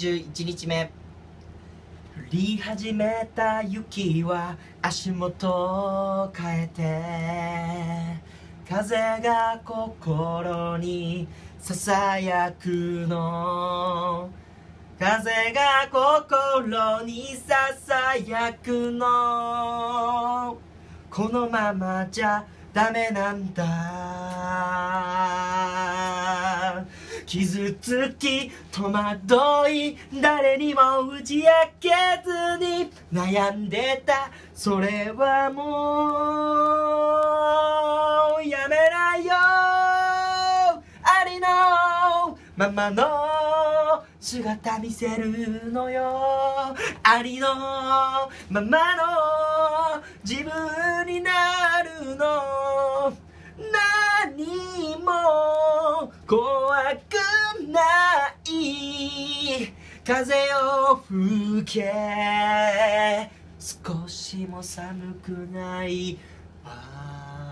121日目。降り始めた雪は足元を変えて、風が心にささやくの、風が心にささやくの、このままじゃダメなんだ。傷つき戸惑い誰にも打ち明けずに悩んでた、それはもうやめないよ。ありのままの姿見せるのよ。ありのままの自分になるの。何も怖くない。風を吹け、少しも寒くない。